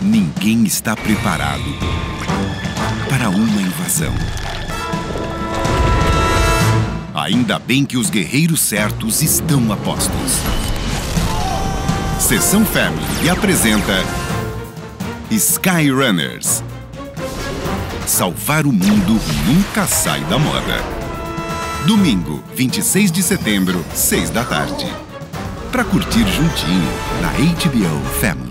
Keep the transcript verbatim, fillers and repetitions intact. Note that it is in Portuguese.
Ninguém está preparado para uma invasão. Ainda bem que os guerreiros certos estão a postos. Sessão Family apresenta Skyrunners. Salvar o mundo nunca sai da moda. Domingo, vinte e seis de setembro, seis da tarde. Pra curtir juntinho na H B O Family.